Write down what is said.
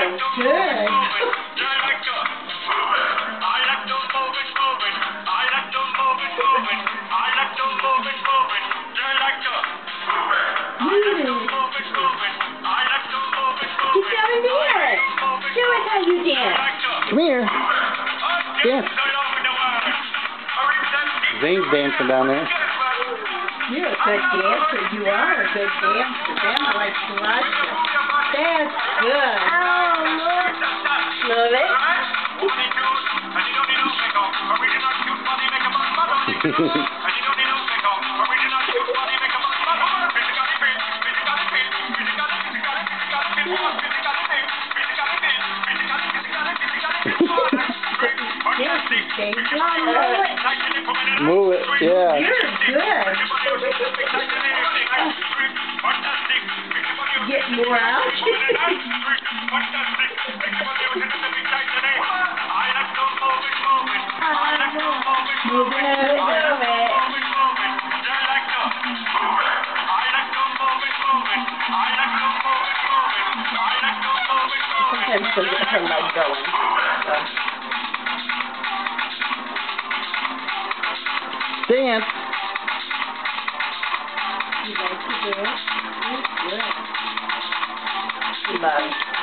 Good. Keep going there. Do it how you dance. Come here. Dance. Zane's dancing down there. You're a good dancer. You are a good dancer. Grandma likes to watch you. That's good. Love it? Move it, yeah. You're good. Get more out. Moving it, move it. Sometimes she'll get her leg going. Dance. You like to do it? Good. She loves